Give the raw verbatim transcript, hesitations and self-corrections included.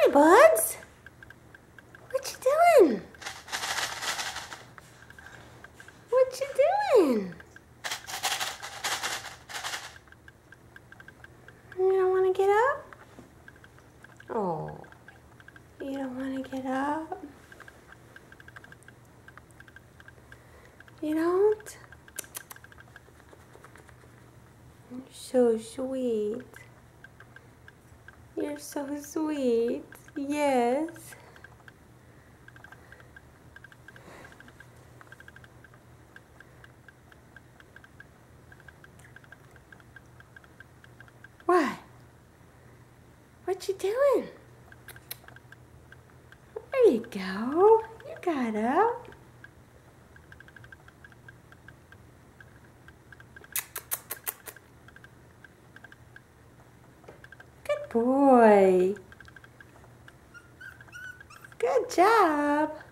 Hi, Buds. What you doing? What you doing? You don't want to get up? Oh, you don't want to get up? You don't? You're so sweet. You're so sweet. Yes. What? What you doing? There you go. You got up. Good boy. Good job.